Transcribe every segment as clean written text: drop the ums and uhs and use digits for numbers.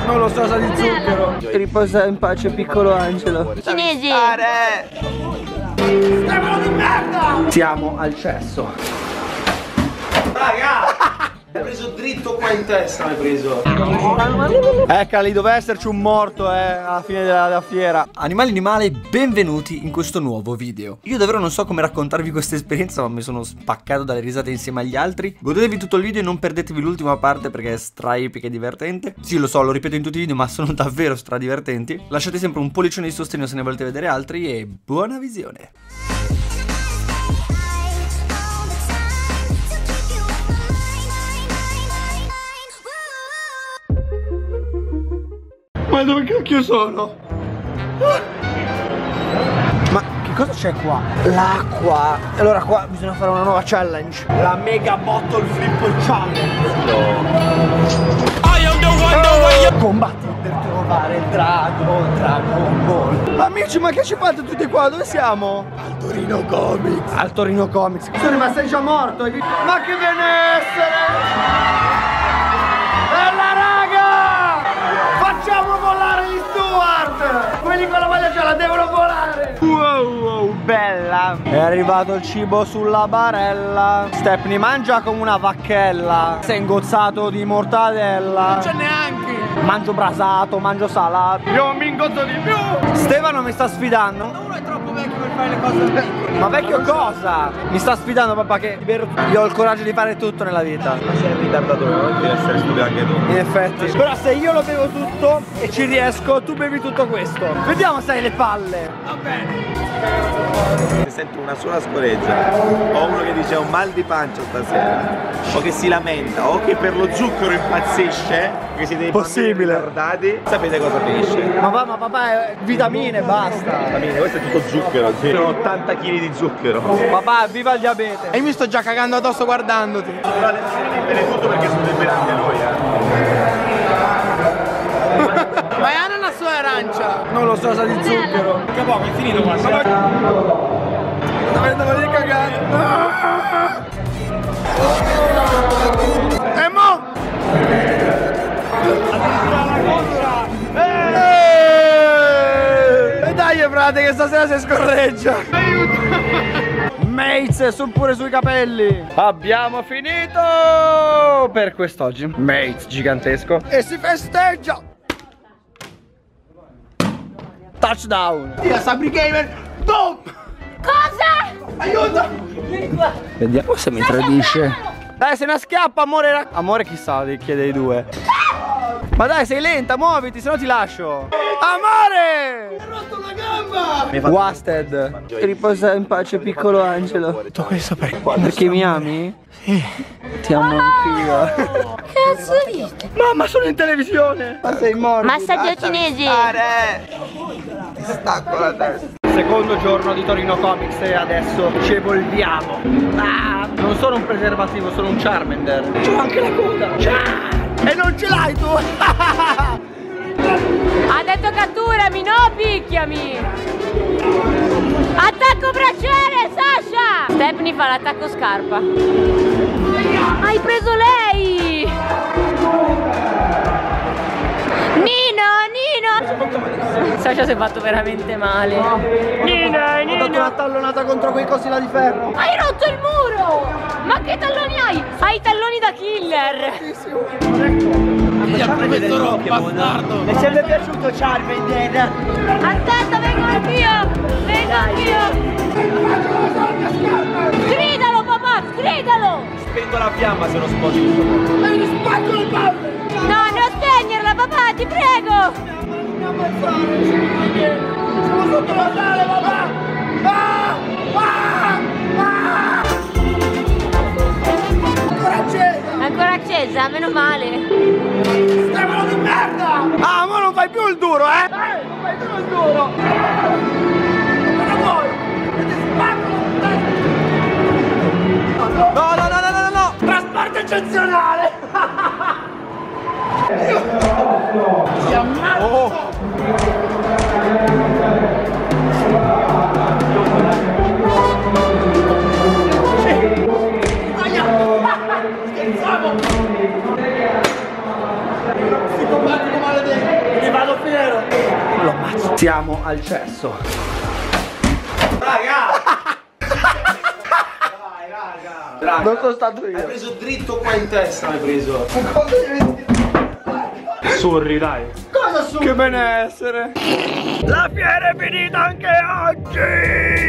Non lo so, sa di zucchero. Riposa in pace, piccolo angelo. Cinesi. Stefano di merda! Siamo al cesso. Raga! Hai preso dritto qua in testa, hai preso. Eccoli, doveva esserci un morto alla fine della fiera. Animali, benvenuti in questo nuovo video. Io davvero non so come raccontarvi questa esperienza, ma mi sono spaccato dalle risate insieme agli altri. Godetevi tutto il video e non perdetevi l'ultima parte perché è stra-epica e divertente. Sì, lo so, lo ripeto in tutti i video, ma sono davvero stra-divertenti. Lasciate sempre un pollicione di sostegno se ne volete vedere altri e buona visione. Ma dove cacchio sono? Ma che cosa c'è qua? L'acqua. Allora qua bisogna fare una nuova challenge. La Mega Bottle Flip Challenge. Combatti per trovare il Dragon Ball. Amici, ma che ci fate tutti qua? Dove siamo? Al Torino Comics. Al Torino Comics. Ma sei già morto? Ma che benessere! Bella raga! Facciamo volare gli Stuart! Quelli con la maglia gialla devono volare! Wow, bella! È arrivato il cibo sulla barella. Stepney mangia come una vacchella. Sei ingozzato di mortadella. Non c'è neanche! Mangio brasato, mangio salato. Io mi ingozzo di più! Stefano mi sta sfidando. Uno è troppo vecchio per fare le cose. Ma vecchio cosa? Mi sta sfidando papà che io ho il coraggio di fare tutto nella vita. Ma sei ritardato, non devi essere stupido anche tu. In effetti. Però se io lo bevo tutto e ci riesco, tu bevi tutto questo. Vediamo se hai le palle. Va bene. Se sento una sola scoreggia, o uno che dice ho un mal di pancia stasera, o che si lamenta, o che per lo zucchero impazzisce, che siete dei possibile ritardati, sapete cosa finisce? Ma papà è vitamine, basta. Vitamine, questo è tutto zucchero, sì. Sono 80 kg di zucchero. Papà, viva il diabete. E io mi sto già cagando addosso guardandoti. Però adesso si deve bere tutto perché sono liberanti a noi, Ma è ananas o è arancia? Non lo so, sa di zucchero. Che poco, è finito qua. Sto venendo di cagare. E mo! E dai frate che stasera si scorreggia. Mates, sono pure sui capelli. Abbiamo finito per quest'oggi. Mates gigantesco. E si festeggia. Touchdown. Io Sabri Gamer. Boom! Cosa? Aiuto! Vediamo se mi tradisce. Dai, se ne schiappa, amore. Amore chissà, chiede i due. Ma dai, sei lenta, muoviti, se no ti lascio. Amore! Ho rotto la gamba! Wasted. Riposa in pace, piccolo angelo. Tutto questo Perché mi ami? Sì. Ti amo anch'io. Cazzo dite? Mamma, sono in televisione. Ma sei morto. Massaggio cinesi. Ti stacco la testa. Secondo giorno di Torino Comics e adesso ci evolviamo. Non sono un preservativo, sono un Charmander. C'ho anche la coda. E non ce l'hai tu. Ha detto catturami, no picchiami. Attacco braciere, Sasha. Stepney fa l'attacco scarpa. Hai preso lei. Nino. Sasha si è fatto veramente male. Nino. Ho dato una tallonata contro quei cosi là di ferro. Hai rotto il muro. Ma che talloni hai? Hai i talloni da killer. professor bastardo! Mi è sempre piaciuto Charmander. Aspetta, vengo anch'io! Gridalo papà, gridalo! Spento la fiamma se non sposi tutto. Ma mi spacco le palle! No, non spegnerla papà, ti prego! Non ammazzare, siamo sotto la sale, papà! Ancora accesa, meno male. Stefano di merda! Ah, ma non fai più il duro, eh? Non fai più il duro! Cosa vuoi? Che ti spacco! No! Trasporto eccezionale! Si ammazza! Scherzavo! Psicopatico maledetto! fiera. Lo ammazzo. Siamo al cesso. Raga. Non sono stato Hai io. preso dritto qua in testa, hai preso. Sorri, dai. Cosa sorri? Che benessere. La fiera è finita anche oggi.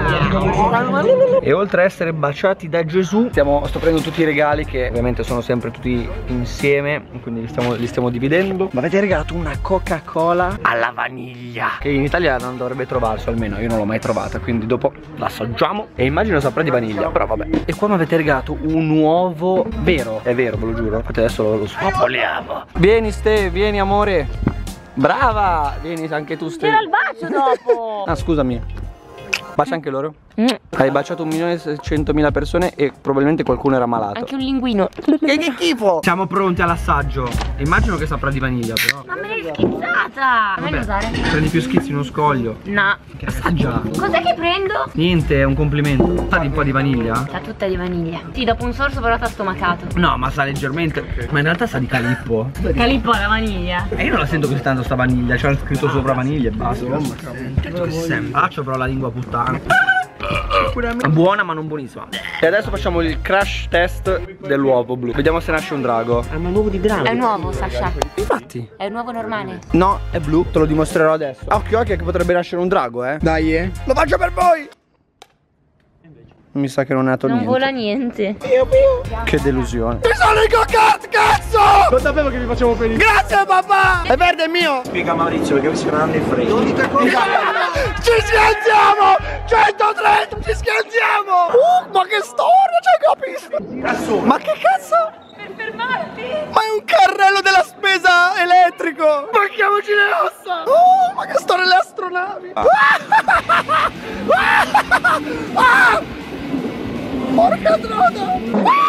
E oltre a essere baciati da Gesù, sto prendendo tutti i regali che ovviamente sono sempre tutti insieme, quindi li stiamo dividendo. Ma avete regalato una Coca-Cola alla vaniglia, che in Italia non dovrebbe trovarsi, almeno io non l'ho mai trovata, quindi dopo l'assaggiamo e immagino saprà di vaniglia, però vabbè. E qua mi avete regalato un uovo vero, è vero, ve lo giuro. Infatti adesso lo spopoliamo. Vieni Ste, vieni amore. Brava, vieni anche tu Ste. C'era il bacio dopo. Ah, scusami. Bacia anche loro? Hai baciato 1.600.000 persone e probabilmente qualcuno era malato. Anche un linguino. Che schifo! Siamo pronti all'assaggio. Immagino che saprà di vaniglia, però. Ma me l'hai schizzata. Non Vabbè, usare. prendi più schizzi in uno scoglio. No. Assaggia. Cos'è che prendo? Niente, è un complimento. Sa di un po' di vaniglia? Sa tutta di vaniglia. Sì, dopo un sorso però t'ha stomacato. No, ma sa leggermente. Ma in realtà sa di calippo. Calippo alla vaniglia. E io non la sento così tanto sta vaniglia. C'è scritto sopra vaniglia e basta. Certo che sembra. Ah, c'ho però la lingua puttana. Buona ma non buonissima. E adesso facciamo il crash test dell'uovo blu. Vediamo se nasce un drago. È nuovo, Sasha. Infatti. È un uovo normale. No, è blu, te lo dimostrerò adesso. Occhio, occhio che potrebbe nascere un drago, Dai, Lo faccio per voi. Mi sa che non è nato Non niente. vola niente. Che delusione. Mi sono incoccato, cazzo! Non sapevo che vi facevo felice. Grazie papà! È verde è mio! Spiega Maurizio perché mi sono andando in fretta. Non dite cosa. Ci schianziamo! 130! Ci schianziamo! Ma che storia! Cioè capisco! Ma che cazzo? Per fermarti. Ma è un carrello della spesa elettrico! Manchiamoci le ossa! Ma che storia le astronavi! Porca droga!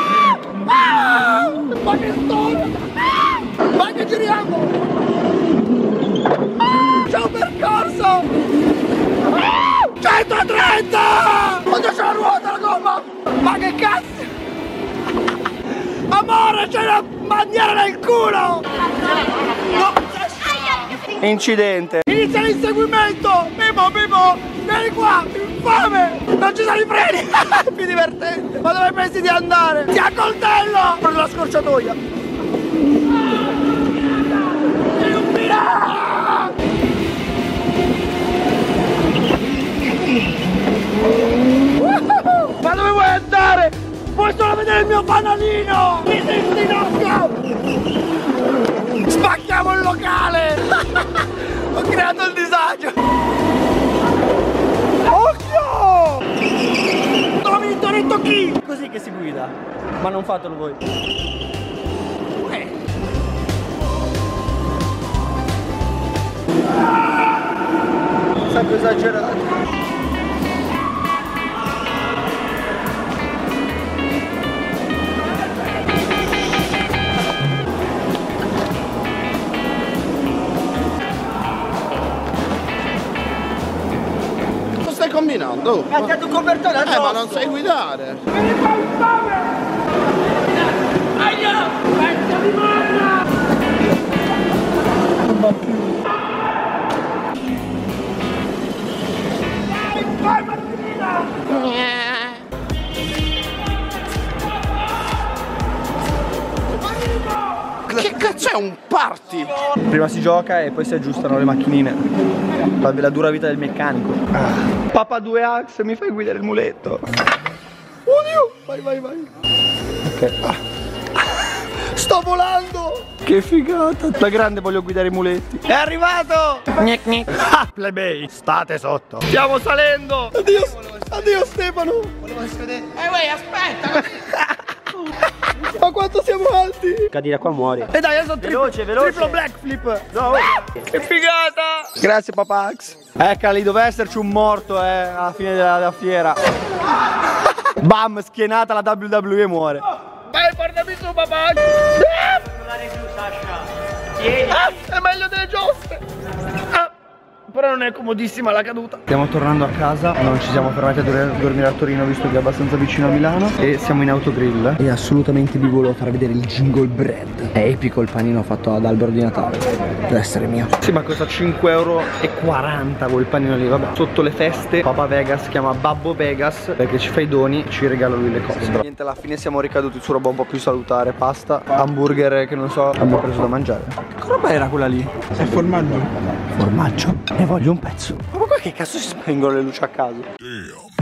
Ma che storia! Ma che giriamo! C'è un percorso! 130! Oddio c'è la ruota, la gomma! Ma che cazzo! Amore, c'è la bandiera nel culo! No. Incidente. Inizia l'inseguimento! Mimo, vieni qua! Infame! Non ci sono i freni! Più divertente! Ma dove pensi di andare? Ti accoltello! Prendo la scorciatoia! Sei un pirata! Ma dove vuoi andare? Vuoi solo vedere il mio fanalino? Mi sei in ginocchio! Spacchiamo il locale! Ho creato il disagio! Occhio! Non mi detto chi? Così che si guida. Ma non fatelo voi. Sempre esagerato. Cosa stai combinando? Ha dato un copertore addosso. Ma non sai guidare. Aia! Pezzo di merda! Non va più. Vai Martina! Che cazzo è un party? Prima si gioca e poi si aggiustano le macchinine. La dura vita del meccanico. Papà 2 Ax, mi fai guidare il muletto. Oddio! Vai. Ok. Sto volando! Che figata. Da grande voglio guidare i muletti. È arrivato! Ah, plebei, state sotto. Stiamo salendo! Addio Stefano! Aspetta! Ma quanto siamo alti! Cadi da qua muori. E dai, adesso Veloce. triplo backflip! No. Che figata! Grazie papax! Eccoli, doveva esserci un morto, alla fine della fiera. Bam, schienata la WWE muore. Vai, portami su papax! È meglio delle giostre! però non è comodissima la caduta. Stiamo tornando a casa, non ci siamo fermati a dormire a Torino visto che è abbastanza vicino a Milano. E siamo in autogrill. E assolutamente vi volevo far vedere il jingle bread. È epico il panino fatto ad albero di Natale. Deve essere mio. Sì, ma costa 5,40 € quel panino lì. Vabbè, sotto le feste Papa Vegas chiama Babbo Vegas perché ci fa i doni e ci regala lui le cose. Niente, alla fine siamo ricaduti su roba un po' più salutare. Pasta, hamburger che non so, abbiamo preso da mangiare. Che roba era quella lì? È formaggio. Formaggio? Ne voglio un pezzo. Ma qua che cazzo si spengono le luci a caso?